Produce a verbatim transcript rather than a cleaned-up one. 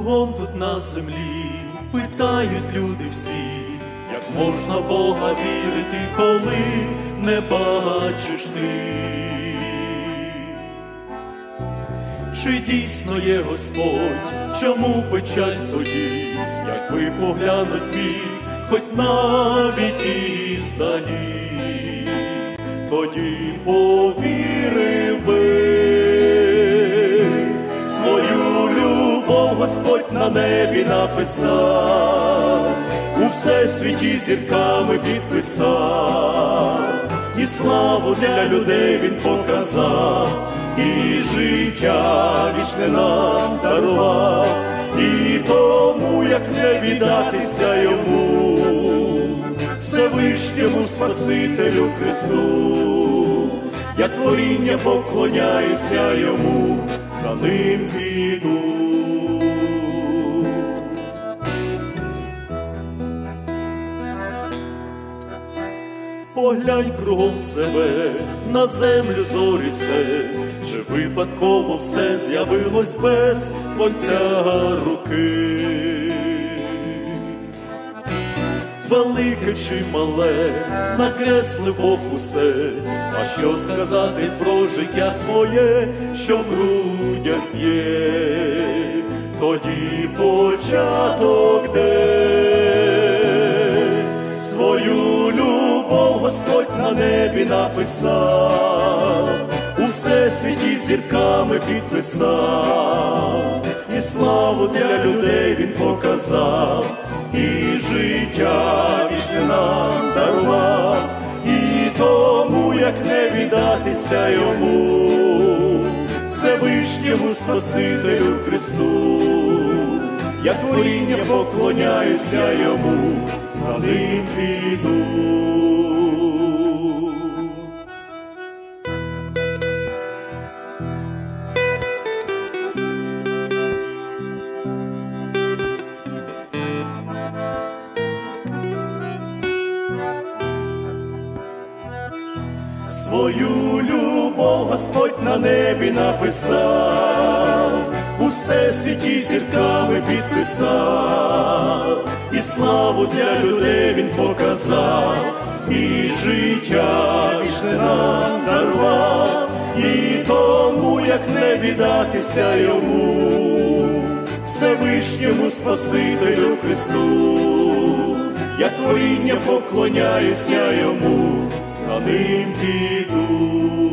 Кругом тут на землі питають люди всі, як можна в Бога вірити, коли не бачиш ти? Чи дійсно є Господь, чому печаль тоді, якби поглянуть міг, хоч навіть і здалі, тоді повірив би, свою любов Господь на небі написав, у всесвіті зірками підписав, і славу для людей Він показав, і життя вічне нам дарував, і тому, як не віддатися Йому, Всевишньому Спасителю Христу, я творіння поклоняюся Йому, за Ним піду. Поглянь кругом себе, на землю зорі все, чи випадково все з'явилось без Творця руки? Велике чи мале, накреслив Бог усе, а що сказати про життя своє, що в грудях є? Тоді початок де, свою любов Господь на небі написав, у всесвіті зірками підписав, і славу для людей Він показав, і життя вічне нам дарував, і тому, як не віддатися Йому, Всевишньому Спасителю Христу, я творіння поклоняюся Йому, за Ним піду. Свою любов Господь на небі написав, у всесвіті зірками підписав, і славу для людей Він показав, і життя вічне нам дарував, і тому, як не віддатися Йому, Всевишньому Спасителю Христу, я творіння поклоняюся Йому, за Ним піду.